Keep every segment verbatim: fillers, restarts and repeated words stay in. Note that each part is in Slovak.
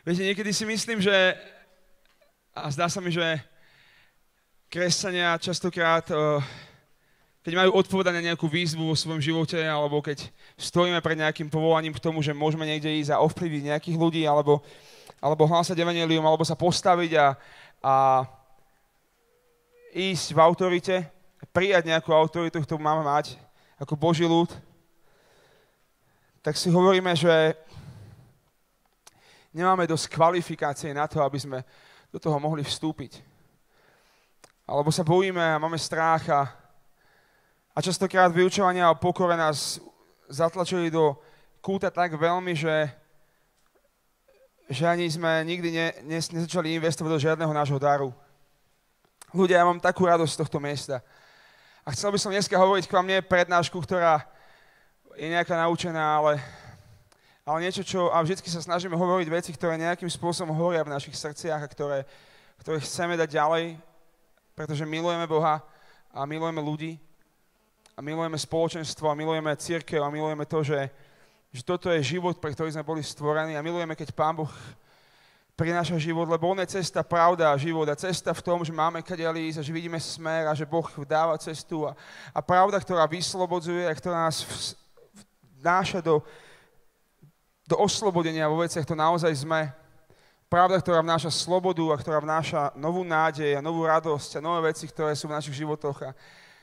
Viete, niekedy si myslím, že, a zdá sa mi, že kresťania častokrát, keď majú odpovedať na nejakú výzvu vo svojom živote, alebo keď stojíme pred nejakým povolaním k tomu, že môžeme niekde ísť a ovplyvniť nejakých ľudí, alebo, alebo hlásať evanjelium, alebo sa postaviť a, a ísť v autorite, prijať nejakú autoritu, ktorú máme mať ako Boží ľud, tak si hovoríme, že nemáme dosť kvalifikácie na to, aby sme do toho mohli vstúpiť. Alebo sa bojíme a máme strach a, a častokrát vyučovania o pokore nás zatlačili do kúta tak veľmi, že, že ani sme nikdy ne, ne, nezačali investovať do žiadneho nášho daru. Ľudia, ja mám takú radosť z tohto miesta. A chcel by som dneska hovoriť k vám nie prednášku, ktorá je nejaká naučená, ale... ale niečo, čo, a vždy sa snažíme hovoriť veci, ktoré nejakým spôsobom horia v našich srdciach a ktoré, ktoré chceme dať ďalej, pretože milujeme Boha a milujeme ľudí a milujeme spoločenstvo a milujeme cirkev a milujeme to, že, že toto je život, pre ktorý sme boli stvorení a milujeme, keď Pán Boh prináša život, lebo on je cesta, pravda a život a cesta v tom, že máme kadiaľ ísť a že vidíme smer a že Boh dáva cestu a, a pravda, ktorá vyslobodzuje a ktorá nás vnáša do do oslobodenia vo veciach, to naozaj sme. Pravda, ktorá vnáša slobodu a ktorá vnáša novú nádej a novú radosť a nové veci, ktoré sú v našich životoch. A,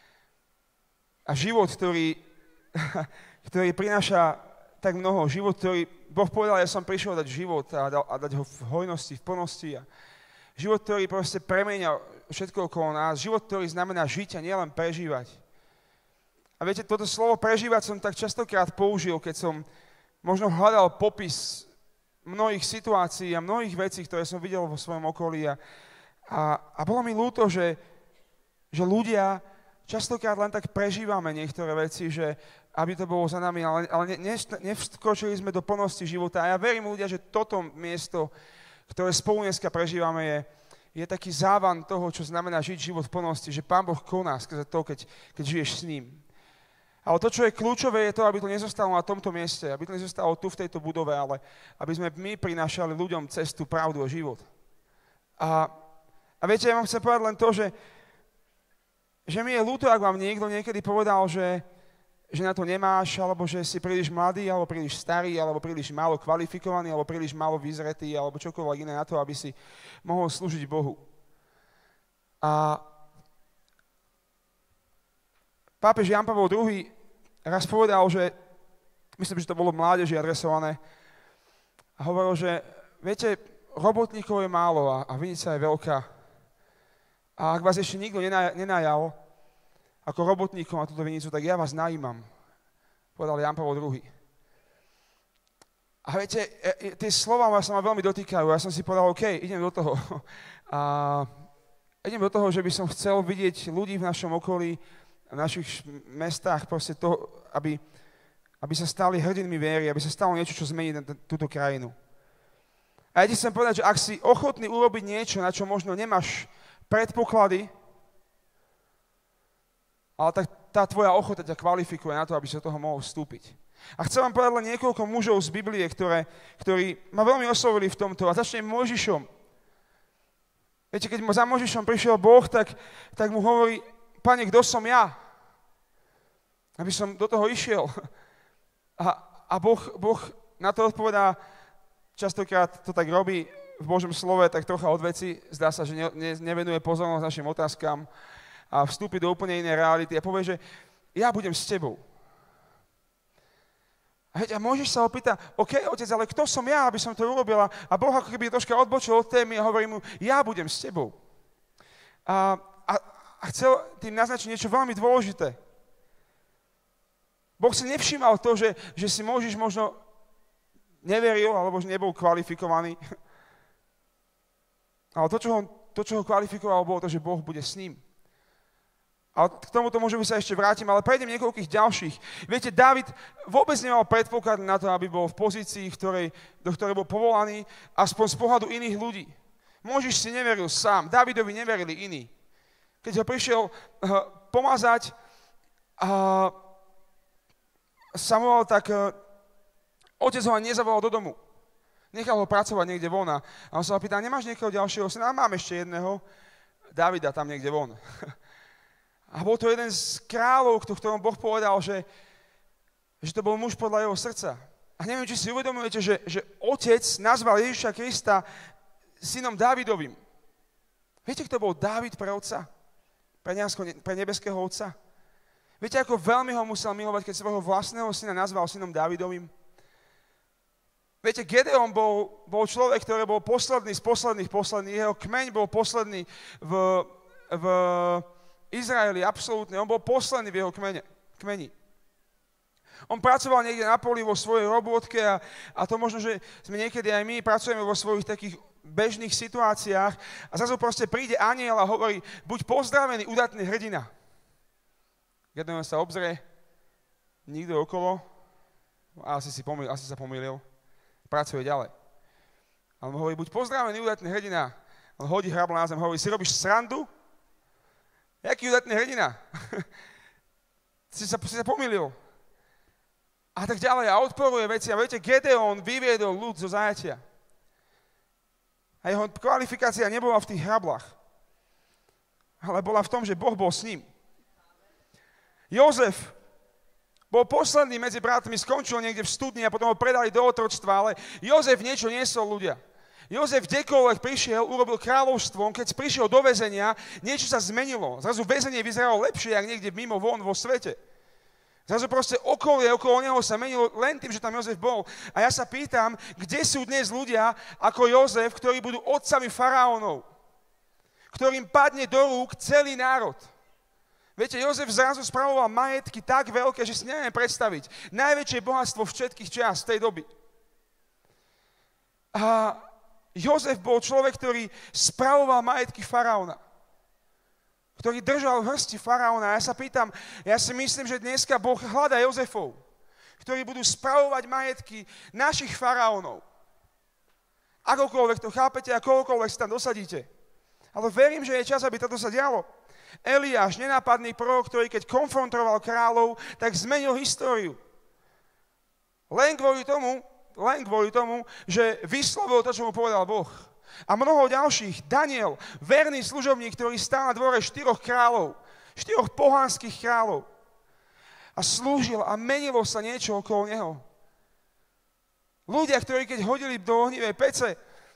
a život, ktorý, ktorý prináša tak mnoho. Život, ktorý Boh povedal, ja som prišiel dať život a, da, a dať ho v hojnosti, v plnosti. A život, ktorý proste premenia všetko okolo nás. Život, ktorý znamená žiť a nielen prežívať. A viete, toto slovo prežívať som tak častokrát použil, keď som možno hľadal popis mnohých situácií a mnohých vecí, ktoré som videl vo svojom okolí. A, a, a bolo mi ľúto, že, že ľudia častokrát len tak prežívame niektoré veci, že aby to bolo za nami, ale, ale ne, ne, nevskočili sme do plnosti života. A ja verím ľudia, že toto miesto, ktoré spolu dneska prežívame, je, je taký závan toho, čo znamená žiť život v plnosti, že Pán Boh koná skrze to, keď, keď žiješ s ním. Ale to, čo je kľúčové, je to, aby to nezostalo na tomto mieste, aby to nezostalo tu v tejto budove, ale aby sme my prinášali ľuďom cestu, pravdu a život. A, a viete, ja vám chcem povedať len to, že, že mi je ľúto, ak vám niekto niekedy povedal, že, že na to nemáš, alebo že si príliš mladý, alebo príliš starý, alebo príliš málo kvalifikovaný, alebo príliš málo vyzretý, alebo čokoľvek iné na to, aby si mohol slúžiť Bohu. A pápež Ján Pavol druhý raz povedal, že, myslím, že to bolo mládeži adresované, a hovoril, že viete, robotníkov je málo a, a vinica je veľká. A ak vás ešte nikto nenajal ako robotníkom na túto vinicu, tak ja vás najímam, povedal Ján Pavol druhý. A viete, tie slova sa ma veľmi dotýkajú. Ja som si povedal, OK, idem do toho. A idem do toho, že by som chcel vidieť ľudí v našom okolí, v našich mestách, proste to, aby, aby sa stali hrdinmi viery, aby sa stalo niečo, čo zmení t- túto krajinu. A ja ti chcem povedať, že ak si ochotný urobiť niečo, na čo možno nemáš predpoklady, ale tak tá tvoja ochota ťa kvalifikuje na to, aby si do toho mohol vstúpiť. A chcem vám povedať len niekoľko mužov z Biblie, ktoré, ktorí ma veľmi oslovili v tomto. A začnem Mojžišom. Viete, keď za Mojžišom prišiel Boh, tak, tak mu hovorí: Pane, kto som ja? Aby som do toho išiel. A, a boh, boh na to odpovedá, častokrát to tak robí v Božom slove, tak trocha od veci. Zdá sa, že ne, ne, nevenuje pozornosť našim otázkam a vstúpi do úplne inej reality a povie, že ja budem s tebou. A, a môžeš sa opýtať, OK, otec, ale kto som ja, aby som to urobila? A Boh ako keby troška odbočil od témy a hovorí mu, ja budem s tebou. A, a A chcel tým naznačiť niečo veľmi dôležité. Boh si nevšímal to, že, že si Mojžiš možno neveril, alebo že nebol kvalifikovaný. Ale to, čo ho, to, čo ho kvalifikoval, bolo to, že Boh bude s ním. Ale k tomuto môžeme sa ešte vrátim, ale prejdem niekoľkých ďalších. Viete, Dávid vôbec nemal predpoklad na to, aby bol v pozícii, ktorej, do ktorej bol povolaný, aspoň z pohľadu iných ľudí. Mojžiš si neveril sám, Dávidovi neverili iní. Keď ho prišiel uh, pomazať uh, Samuel, tak uh, otec ho ani nezavolal do domu. Nechal ho pracovať niekde von a on sa ho pýtal, nemáš niekoho ďalšieho syna? A mám ešte jedného, Davida tam niekde von. A bol to jeden z kráľov, ktorom Boh povedal, že, že to bol muž podľa jeho srdca. A neviem, či si uvedomujete, že, že otec nazval Ježiša Krista synom Dávidovým. Viete, kto bol Dávid pre otca? Pre, neasko, pre nebeského otca? Viete, ako veľmi ho musel milovať, keď svojho vlastného syna nazval synom Dávidovým? Viete, Gedeon bol, bol človek, ktorý bol posledný z posledných posledných. Jeho kmeň bol posledný v, v Izraeli, absolútne. On bol posledný v jeho kmene, kmeni. On pracoval niekde na poli vo svojej robotke a, a to možno, že sme niekedy aj my pracujeme vo svojich takých bežných situáciách a zrazu proste príde anjel a hovorí, buď pozdravený, udatný hrdina. Gedeon sa obzrie, nikto okolo, asi, si pomýl, asi sa pomýlil, pracuje ďalej. A on hovorí, buď pozdravený, udatný hrdina. On hodí hrablo na zem, hovorí, si robíš srandu? Jaký udatný hrdina? si, sa, si sa pomýlil. A tak ďalej a odporuje veci. A viete, Gedeon vyviedol ľud zo zajatia. A jeho kvalifikácia nebola v tých hrablách, ale bola v tom, že Boh bol s ním. Jozef bol posledný medzi bratmi, skončil niekde v studni a potom ho predali do otroctva, ale Jozef niečo niesol, ľudia. Jozef kdekoľvek prišiel, urobil kráľovstvom, keď prišiel do väzenia, niečo sa zmenilo. Zrazu väzenie vyzeralo lepšie, jak niekde mimo von vo svete. Zrazu proste okolie, okolo neho sa menilo len tým, že tam Jozef bol. A ja sa pýtam, kde sú dnes ľudia ako Jozef, ktorí budú otcami faraónov, ktorým padne do rúk celý národ. Viete, Jozef zrazu spravoval majetky tak veľké, že si nevieme predstaviť. Najväčšie bohatstvo všetkých čias tej doby. A Jozef bol človek, ktorý spravoval majetky faraóna, ktorý držal v hrsti faraóna. Ja sa pýtam, ja si myslím, že dneska Boh hľadá Jozefov, ktorí budú spravovať majetky našich faraónov. Akokoľvek to chápete, akokoľvek sa tam dosadíte. Ale verím, že je čas, aby toto sa dialo. Eliáš, nenápadný prorok, ktorý keď konfrontoval kráľov, tak zmenil históriu. Len kvôli tomu, len kvôli tomu, že vyslovil to, čo mu povedal Boh. A mnoho ďalších, Daniel, verný služobník, ktorý stál na dvore štyroch kráľov, štyroch pohanských kráľov. A slúžil a menilo sa niečo okolo neho. Ľudia, ktorí keď hodili do ohnivej pece,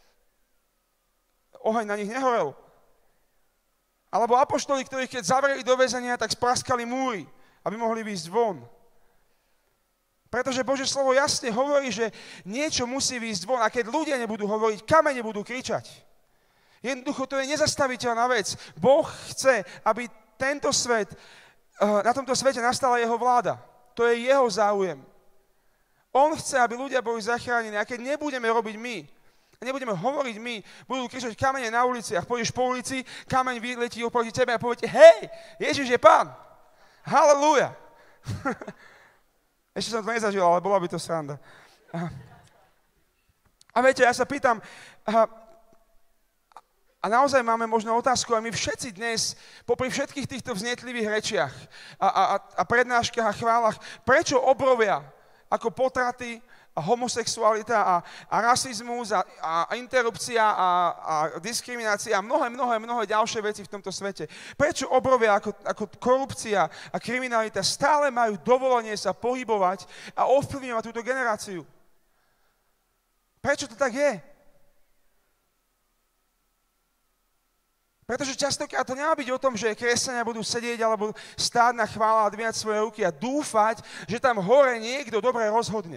oheň na nich nehorel. Alebo apoštoli, ktorí keď zavreli do väzenia, tak spraskali múry, aby mohli výjsť von. Pretože Božie slovo jasne hovorí, že niečo musí výjsť von. A keď ľudia nebudú hovoriť, kamene budú kričať. Jednoducho to je nezastaviteľná vec. Boh chce, aby tento svet, na tomto svete nastala jeho vláda. To je jeho záujem. On chce, aby ľudia boli zachránení. A keď nebudeme robiť my, a nebudeme hovoriť my, budú kričať kamene na uliciach. Pôjdeš po ulici, kameň vyletí oproti tebe a poviete, hej, Ježiš je Pán. Halelúja. Ešte som to nezažil, ale bola by to sranda. A viete, ja sa pýtam, a, a naozaj máme možno otázku, a my všetci dnes, popri všetkých týchto vznetlivých rečiach a, a, a prednáškach a chválach, prečo obrovia ako potraty, a homosexualita a, a rasizmus a, a interrupcia a, a diskriminácia a mnohé, mnohé, mnohé ďalšie veci v tomto svete. Prečo obrovia ako, ako korupcia a kriminalita stále majú dovolenie sa pohybovať a ovplyvňovať túto generáciu? Prečo to tak je? Pretože častokrát to nemá byť o tom, že kresťania budú sedieť alebo stáť na chvála a dvíjať svoje ruky a dúfať, že tam hore niekto dobre rozhodne.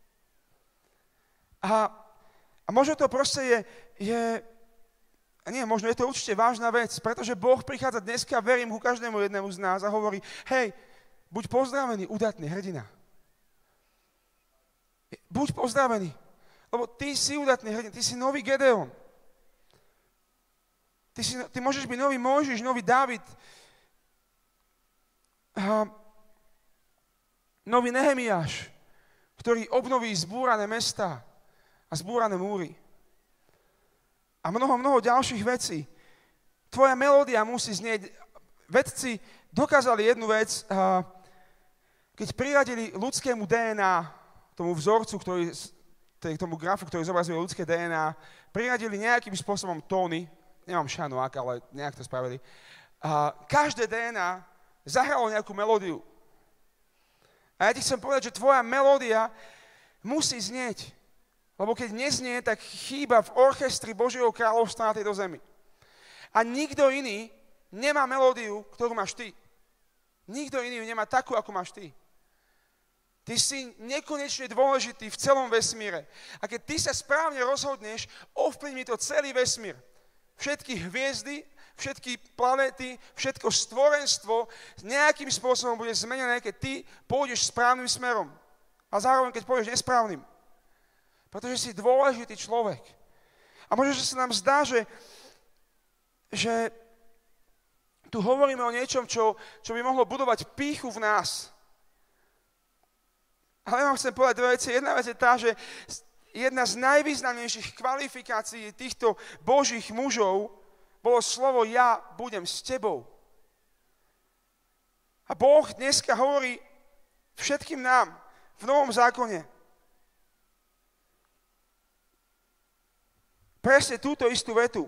A, a možno to proste je, je, nie, možno je to určite vážna vec, pretože Boh prichádza dneska, verím ku každému jednému z nás a hovorí, hej, buď pozdravený, udatný hrdina. Buď pozdravený, lebo ty si udatný hrdina, ty si nový Gedeon. Ty, si, ty môžeš byť nový Mojžiš, nový Dávid, a, nový Nehemiáš, ktorý obnoví zbúrané mestá a zbúrané múry. A mnoho, mnoho ďalších vecí. Tvoja melódia musí znieť. Vedci dokázali jednu vec, keď priradili ľudskému dé en á, tomu vzorcu, ktorý k tomu grafu, ktorý zobrazuje ľudské dé en á, priradili nejakým spôsobom tóny, nemám šanu ak, ale nejak to spravili. A každé dé en á zahralo nejakú melódiu. A ja ti chcem povedať, že tvoja melódia musí znieť. Lebo keď neznie, tak chýba v orchestri Božieho kráľovstva na tejto zemi. A nikto iný nemá melódiu, ktorú máš ty. Nikto iný ju nemá takú, ako máš ty. Ty si nekonečne dôležitý v celom vesmíre. A keď ty sa správne rozhodneš, ovplyvní to celý vesmír. Všetky hviezdy, všetky planéty, všetko stvorenstvo nejakým spôsobom bude zmenené, keď ty pôjdeš správnym smerom. A zároveň, keď pôjdeš nesprávnym. Pretože si dôležitý človek. A možno, že sa nám zdá, že, že tu hovoríme o niečom, čo, čo by mohlo budovať pýchu v nás. Ale ja vám chcem povedať dve veci. Jedna vec je tá, že jedna z najvýznamnejších kvalifikácií týchto Božích mužov bolo slovo ja budem s tebou. A Boh dneska hovorí všetkým nám v Novom zákone presne túto istú vetu.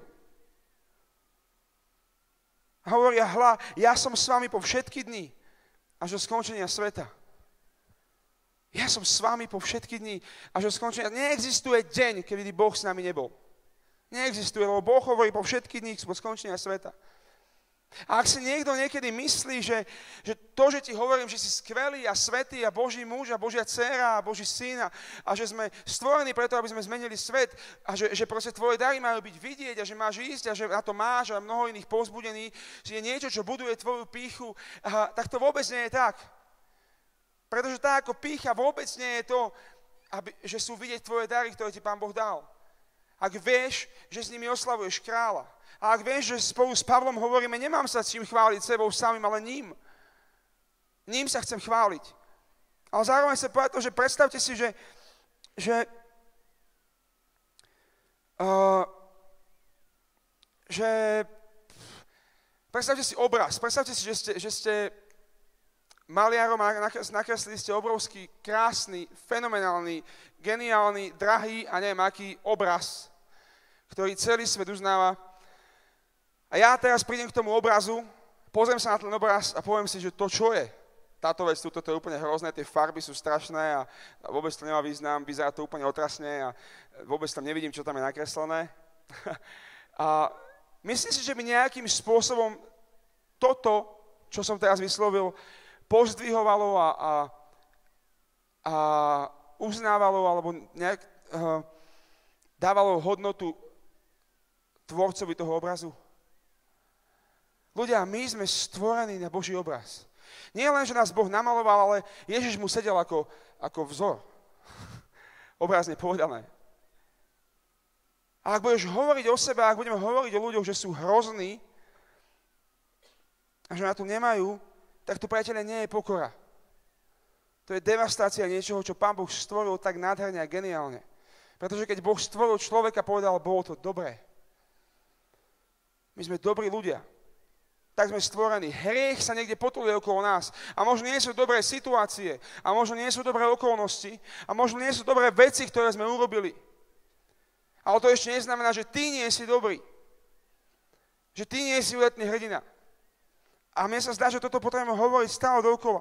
A hovoria, hľa, ja som s vami po všetky dni až do skončenia sveta. Ja som s vami po všetky dni až do skončenia. Neexistuje deň, kedy Boh s nami nebol. Neexistuje, lebo Boh hovorí po všetky dni po skončenia sveta. A ak si niekto niekedy myslí, že, že to, že ti hovorím, že si skvelý a svätý a Boží muž a Božia dcéra a Boží syn a, a že sme stvorení preto, aby sme zmenili svet a že, že proste tvoje dary majú byť vidieť a že máš ísť a že na to máš a mnoho iných povzbudení, že je niečo, čo buduje tvoju pýchu, a, tak to vôbec nie je tak. Pretože tá ako pýcha vôbec nie je to, aby, že sú vidieť tvoje dary, ktoré ti Pán Boh dal. Ak vieš, že s nimi oslavuješ kráľa. A ak vieš, že spolu s Pavlom hovoríme, nemám sa s čím chváliť sebou samým, ale ním. Ním sa chcem chváliť. Ale zároveň sa povedať to, že predstavte si, že, že, uh, že predstavte si obraz. Predstavte si, že ste, že ste maliarom a nakreslili ste obrovský, krásny, fenomenálny, geniálny, drahý a neviem aký obraz, ktorý celý svet uznáva. A ja teraz prídem k tomu obrazu, pozriem sa na ten obraz a poviem si, že to čo je? Táto vec, toto je úplne hrozné, tie farby sú strašné a vôbec to nemá význam, vyzerá to úplne otrasne a vôbec tam nevidím, čo tam je nakreslené. A myslím si, že by nejakým spôsobom toto, čo som teraz vyslovil, pozdvihovalo a, a, a uznávalo alebo nejak uh, dávalo hodnotu tvorcovi toho obrazu. Ľudia, my sme stvorení na Boží obraz. Nie len, že nás Boh namaloval, ale Ježiš mu sedel ako, ako vzor. Obrazne povedané. A ak budeš hovoriť o sebe, ak budeme hovoriť o ľuďoch, že sú hrozní a že na to nemajú, tak to, priateľe, nie je pokora. To je devastácia niečoho, čo Pán Boh stvoril tak nádherne a geniálne. Pretože keď Boh stvoril človeka, povedal, bolo to dobré. My sme dobrí ľudia. Tak sme stvorení. Hriech sa niekde potuluje okolo nás. A možno nie sú dobré situácie. A možno nie sú dobré okolnosti. A možno nie sú dobré veci, ktoré sme urobili. Ale to ešte neznamená, že ty nie si dobrý. Že ty nie si úletný hrdina. A mne sa zdá, že toto potrebujeme hovoriť stále dookola.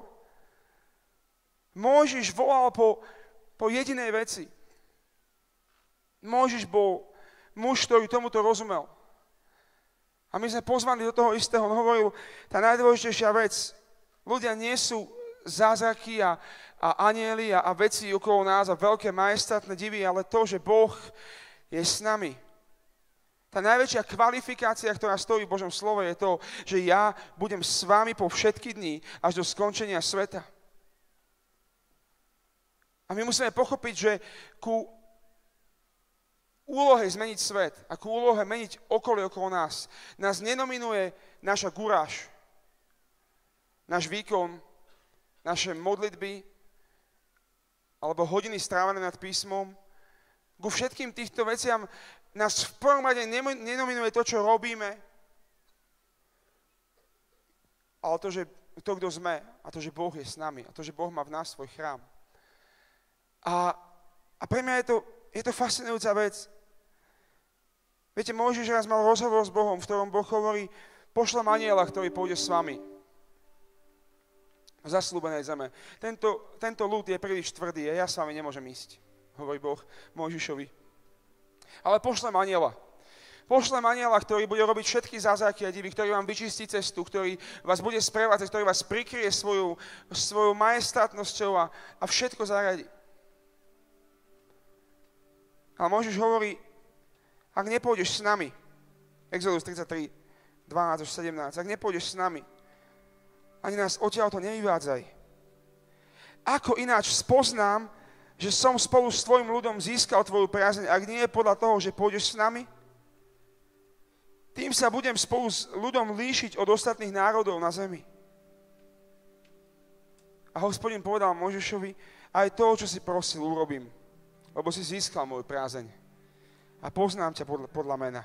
Mojžiš volal po, po jedinej veci. Mojžiš bol muž, ktorý tomuto rozumel. A my sme pozvaní do toho istého. On hovoril, tá najdôležitejšia vec, ľudia nie sú zázraky a, a anieli a, a veci okolo nás a veľké majestátne divy, ale to, že Boh je s nami. Tá najväčšia kvalifikácia, ktorá stojí v Božom slove, je to, že ja budem s vami po všetky dni až do skončenia sveta. A my musíme pochopiť, že ku úlohe zmeniť svet a ku úlohe meniť okolie okolo nás, nás nenominuje naša guráž, náš výkon, naše modlitby alebo hodiny strávené nad písmom. Ku všetkým týchto veciam nás v prvom rade nenominuje to, čo robíme, ale to, že to, kto sme a to, že Boh je s nami a to, že Boh má v nás svoj chrám. A, a pre mňa je to, Je to fascinujúca vec. Viete, Mojžiš raz mal rozhovor s Bohom, v ktorom Boh hovorí, pošlem anjela, ktorý pôjde s vami. V zasľúbenej zeme. Tento, tento ľud je príliš tvrdý a ja s vami nemôžem ísť, hovorí Boh Mojžišovi. Ale pošlem anjela. Pošlem anjela, ktorý bude robiť všetky zázraky a divy, ktorý vám vyčistí cestu, ktorý vás bude sprevádzať, ktorý vás prikrie svojou, svojou majestátnosťou a, a všetko zaradí. Ale Mojžiš hovorí, ak nepôjdeš s nami, Exodus tridsaťtri, dvanásť až sedemnásť, ak nepôjdeš s nami, ani nás odtiaľto nevyvádzaj. Ako ináč spoznám, že som spolu s tvojim ľudom získal tvoju priazeň, ak nie je podľa toho, že pôjdeš s nami? Tým sa budem spolu s ľudom líšiť od ostatných národov na zemi. A Hospodin povedal Mojžišovi, aj to, čo si prosil, urobím, lebo si získal moju priazeň. A poznám ťa podľa, podľa mena.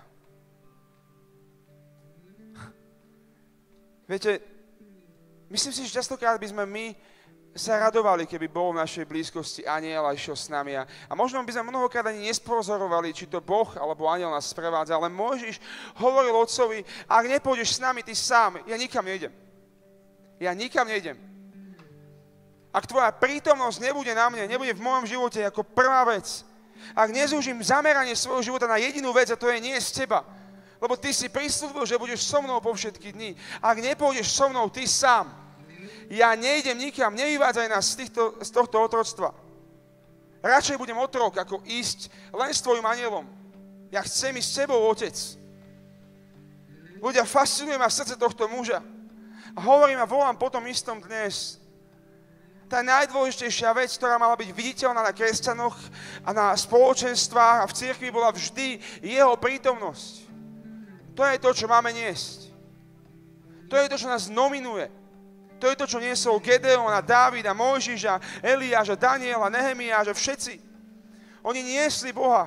Viete, myslím si, že častokrát by sme my sa radovali, keby bol v našej blízkosti anjel a išiel s nami. A možno by sme mnohokrát ani nespozorovali, či to Boh alebo anjel nás sprevádza, ale Mojžiš hovoril otcovi, ak nepôjdeš s nami, ty sám, ja nikam nejdem. Ja nikam nejdem. Ak tvoja prítomnosť nebude na mne, nebude v mojom živote ako prvá vec, ak nezúžim zameranie svojho života na jedinú vec, a to je nie z teba, lebo ty si prisľúbil, že budeš so mnou po všetky dni. Ak nepôjdeš so mnou, ty sám, ja nejdem nikam, nevyvádzaj nás z, týchto, z tohto otroctva. Radšej budem otrok, ako ísť len s tvojim anjelom. Ja chcem ísť s tebou, otec. Ľudia, fascinuje ma srdce tohto muža. A hovorím a volám potom istom dnes. Tá najdôležitejšia vec, ktorá mala byť viditeľná na kresťanoch a na spoločenstvách a v cirkvi, bola vždy jeho prítomnosť. To je to, čo máme niesť. To je to, čo nás nominuje. To je to, čo niesol Gedeon a Dávid a Mojžiš a Eliáš a Daniel a Nehemiáš a všetci. Oni niesli Boha.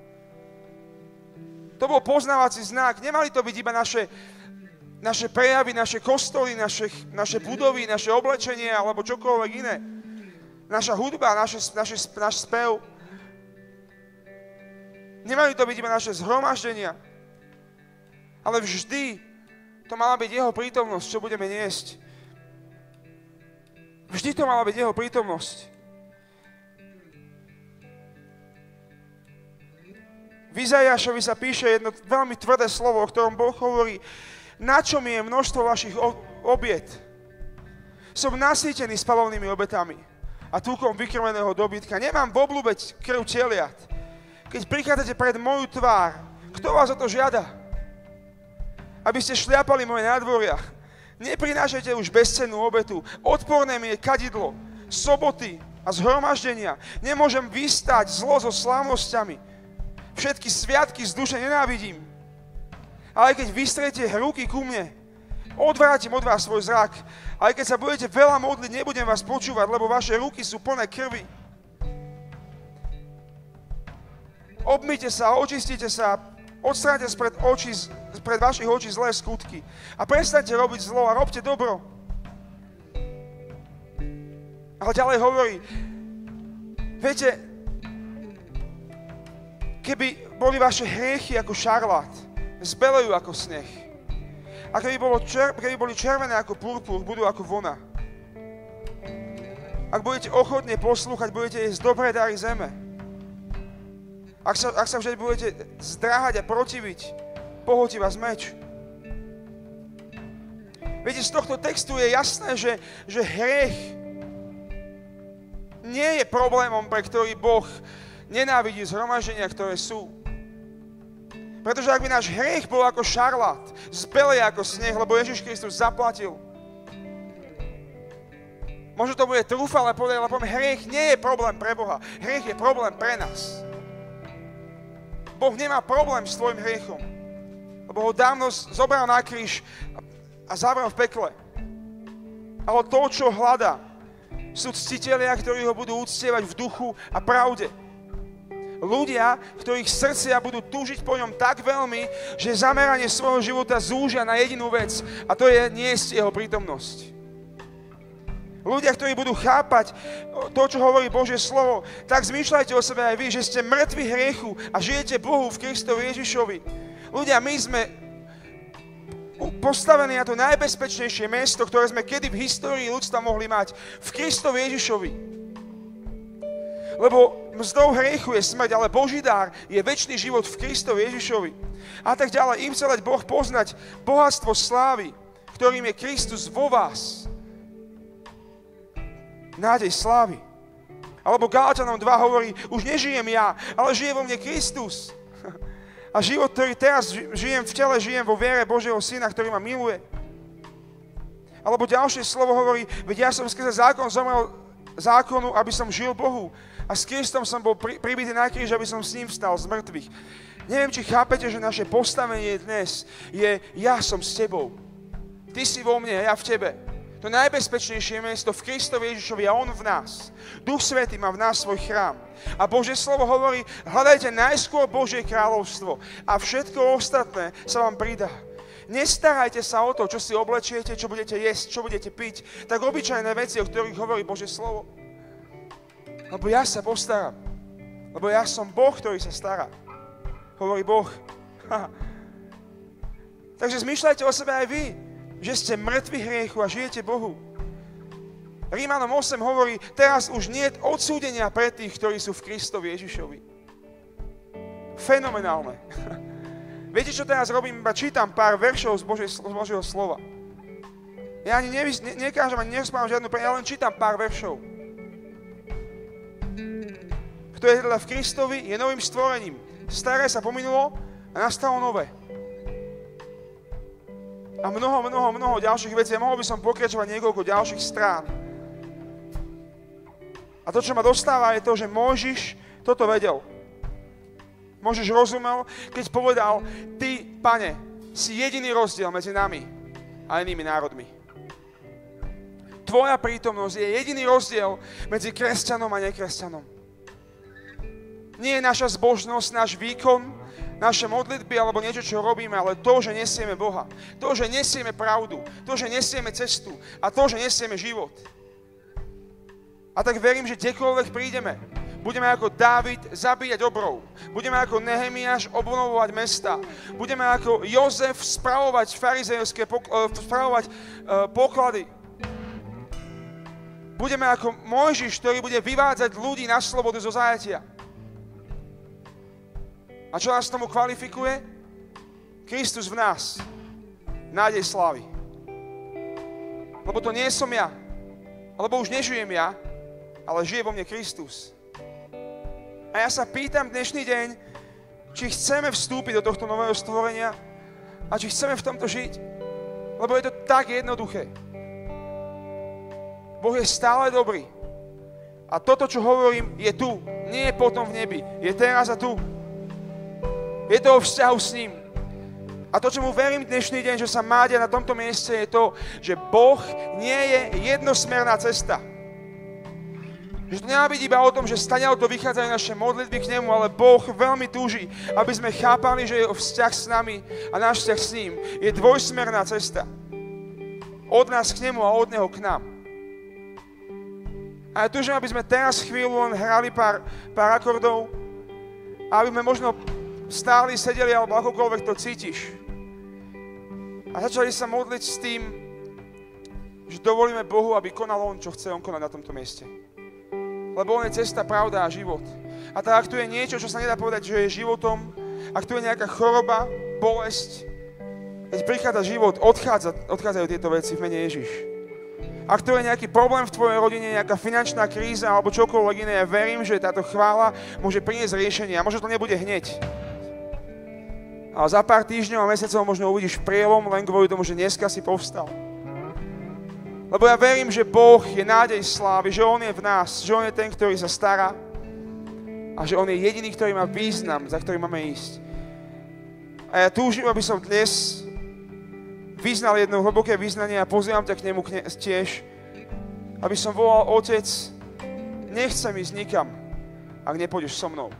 To bol poznávací znak. Nemali to byť iba naše, naše prejavy, naše kostoly, naše, naše budovy, naše oblečenie alebo čokoľvek iné. Naša hudba, naše, naše, náš spev. Nemali to byť iba naše zhromaždenia. Ale vždy to mala byť jeho prítomnosť, čo budeme niesť. Vždy to mala byť jeho prítomnosť. V Izaiášovi sa píše jedno veľmi tvrdé slovo, o ktorom Boh hovorí, na čo mi je množstvo vašich obiet. Som nasýtený spalovnými obetami a túkom vykrmeného dobytka. Nemám v obľúbe krv teliat. Keď prichádzate pred moju tvár, kto vás o to žiada? Aby ste šliapali moje nádvoria. Neprinášajte už bezcennú obetu. Odporné mi je kadidlo, soboty a zhromaždenia. Nemôžem vystať zlo so slávnosťami. Všetky sviatky z duše nenávidím. Ale keď vystriete ruky ku mne, odvrátim od vás svoj zrak. Aj keď sa budete veľa modliť, nebudem vás počúvať, lebo vaše ruky sú plné krvi. Obmyte sa, očistite sa, odstráňte spred, očí, spred vašich očí zlé skutky a prestaňte robiť zlo a robte dobro. Ale ďalej hovorí, viete, keby boli vaše hriechy ako šarlát, zbelejú ako sneh. A keby, bolo čer, keby boli červené ako purpur, budú ako vona. Ak budete ochotne poslúchať, budete jesť dobré dary zeme. Ak sa, ak sa vždy budete zdráhať a protiviť, pohltí vás meč. Viete, z tohto textu je jasné, že, že hriech nie je problémom, pre ktorý Boh nenávidí zhromaždenia, ktoré sú. Pretože ak by náš hriech bol ako šarlát, zbelej ako sneh, lebo Ježiš Kristus zaplatil. Možno to bude trúfale povedať, ale poviem, hriech nie je problém pre Boha. Hriech je problém pre nás. Boh nemá problém s tvojim hriechom, lebo ho dávno zobral na kríž a zavrel v pekle. Ale to, čo hľadá, sú ctitelia, ktorí ho budú uctievať v duchu a pravde. Ľudia, ktorých srdcia budú túžiť po ňom tak veľmi, že zameranie svojho života zúžia na jedinú vec, a to je niesť jeho prítomnosť. Ľudia, ktorí budú chápať to, čo hovorí Božie slovo, tak zmýšľajte o sebe aj vy, že ste mŕtvi hriechu a žijete Bohu v Kristovi Ježišovi. Ľudia, my sme postavení na to najbezpečnejšie miesto, ktoré sme kedy v histórii ľudstva mohli mať. V Kristovi Ježišovi. Lebo mzdou hriechu je smrť, ale Boží dar je večný život v Kristovi Ježišovi. A tak ďalej. Im chcel dať Boh poznať bohatstvo slávy, ktorým je Kristus vo vás. Nádej slávy. Alebo Gálaťanom dva hovorí, už nežijem ja, ale žije vo mne Kristus. A život, ktorý teraz žijem v tele, žijem vo viere Božieho Syna, ktorý ma miluje. Alebo ďalšie slovo hovorí, veď ja som skrze zákon zomrel zákonu, aby som žil Bohu. A s Kristom som bol pri, pribitý na kríž, aby som s ním vstal z mŕtvych. Neviem, či chápete, že naše postavenie dnes je ja som s tebou. Ty si vo mne a ja v tebe. To najbezpečnejšie miesto v Kristovi Ježišovi a on v nás. Duch Svätý má v nás svoj chrám. A Božie slovo hovorí, hľadajte najskôr Božie kráľovstvo a všetko ostatné sa vám pridá. Nestarajte sa o to, čo si oblečiete, čo budete jesť, čo budete piť. Tak obyčajné veci, o ktorých hovorí Božie slovo. Lebo ja sa postaram. Lebo ja som Boh, ktorý sa stará. Hovorí Boh. Takže zmýšľajte o sebe aj vy, že ste mŕtvi hriechu a žijete Bohu. Rímanom osem hovorí, teraz už nie je odsúdenia pre tých, ktorí sú v Kristovi Ježišovi. Fenomenálne. Viete, čo teraz robím? Iba čítam pár veršov z, Božie, z Božieho slova. Ja ani nevys, ne, nekážem, ani nerozprávam žiadnu pre, ja len čítam pár veršov. Kto je teda v Kristovi, je novým stvorením. Staré sa pominulo a nastalo nové. A mnoho, mnoho, mnoho ďalších vecí. A mohol by som pokračovať niekoľko ďalších strán. A to, čo ma dostáva, je to, že Mojžiš toto vedel. Mojžiš rozumel, keď povedal, ty, Pane, si jediný rozdiel medzi nami a inými národmi. Tvoja prítomnosť je jediný rozdiel medzi kresťanom a nekresťanom. Nie je naša zbožnosť, náš výkon, naše modlitby alebo niečo, čo robíme, ale to, že nesieme Boha. To, že nesieme pravdu. To, že nesieme cestu. A to, že nesieme život. A tak verím, že kdekoľvek prídeme, budeme ako Dávid zabíjať obrov. Budeme ako Nehemiáš obnovovať mesta. Budeme ako Jozef spravovať farizejské spravovať poklady. Budeme ako Mojžiš, ktorý bude vyvádzať ľudí na slobodu zo zajatia. A čo nás tomu kvalifikuje? Kristus v nás. Nádej slávy. Lebo to nie som ja. Lebo už nežijem ja, ale žije vo mne Kristus. A ja sa pýtam dnešný deň, či chceme vstúpiť do tohto nového stvorenia a či chceme v tomto žiť. Lebo je to tak jednoduché. Boh je stále dobrý. A toto, čo hovorím, je tu. Nie je potom v nebi. Je teraz a tu. Je to o vzťahu s ním. A to, čo mu verím dnešný deň, že sa má diať na tomto mieste, je to, že Boh nie je jednosmerná cesta. Že to nemá byť iba o tom, že stadiaľ to vychádzajú naše modlitby k nemu, ale Boh veľmi túži, aby sme chápali, že jeho vzťah s nami a náš vzťah s ním je dvojsmerná cesta. Od nás k nemu a od neho k nám. A ja túžim, aby sme teraz chvíľu len hrali pár, pár akordov a aby sme možno stáli, sedeli, alebo akokoľvek to cítiš. A začali sa modliť s tým, že dovolíme Bohu, aby konal on, čo chce on konať na tomto mieste. Lebo on je cesta, pravda a život. A tak, ak tu je niečo, čo sa nedá povedať, že je životom, ak tu je nejaká choroba, bolesť, keď prichádza život, odchádza, odchádzajú tieto veci v mene Ježiš. Ak tu je nejaký problém v tvojej rodine, nejaká finančná kríza alebo čokoľvek iné, ja verím, že táto chvála môže priniesť riešenie. A možno to nebude hneď. Ale za pár týždňov a mesiacov možno uvidíš prielom len kvôli tomu, že dneska si povstal. Lebo ja verím, že Boh je nádej slávy, že on je v nás, že on je ten, ktorý sa stará a že on je jediný, ktorý má význam, za ktorý máme ísť. A ja túžim, aby som dnes vyznal jedno hlboké vyznanie a pozývam ťa k nemu tiež, aby som volal, Otec, nechcem ísť nikam, ak nepôjdeš so mnou.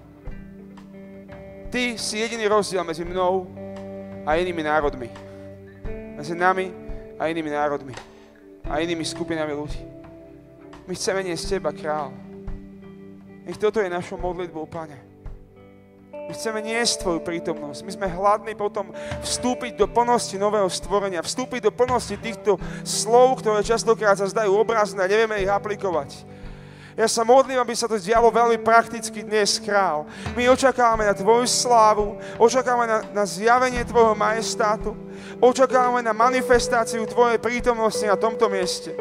Ty si jediný rozdiel medzi mnou a inými národmi. Medzi nami a inými národmi. A inými skupinami ľudí. My chceme niesť Teba, Kráľ. Nech toto je našou modlitbou, Pane. My chceme niesť Tvoju prítomnosť. My sme hladní potom vstúpiť do plnosti nového stvorenia, vstúpiť do plnosti týchto slov, ktoré častokrát sa zdajú obrazné a nevieme ich aplikovať. Ja sa modlím, aby sa to dialo veľmi prakticky dnes, Kráľ. My očakávame na Tvoju slávu, očakávame na, na zjavenie Tvojho majestátu, očakávame na manifestáciu Tvojej prítomnosti na tomto mieste.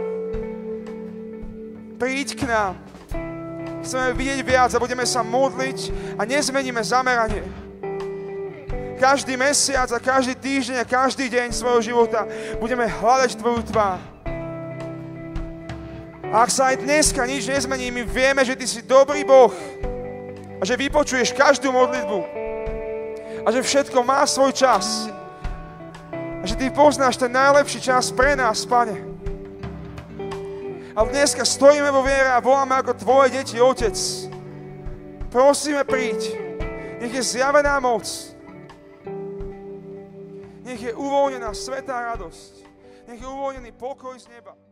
Príď k nám. Chceme vidieť viac a budeme sa modliť a nezmeníme zameranie. Každý mesiac a každý týždeň a každý deň svojho života budeme hľadať Tvoju tvár. A ak sa aj dneska nič nezmení, my vieme, že Ty si dobrý Boh a že vypočuješ každú modlitbu a že všetko má svoj čas a že Ty poznáš ten najlepší čas pre nás, Pane. Ale dneska stojíme vo viere a voláme ako Tvoje deti, Otec. Prosíme, príď. Nech je zjavená moc. Nech je uvoľnená svätá radosť. Nech je uvoľnený pokoj z neba.